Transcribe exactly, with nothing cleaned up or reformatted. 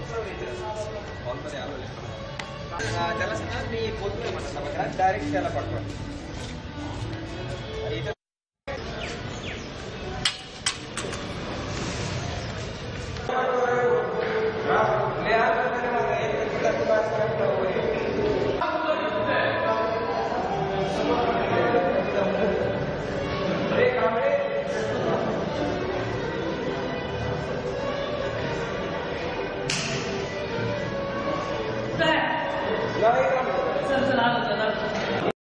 त्याला सांगा मी बोलतोय म्हणा डायरेक्ट त्याला पाठवा. चल चल आलो चल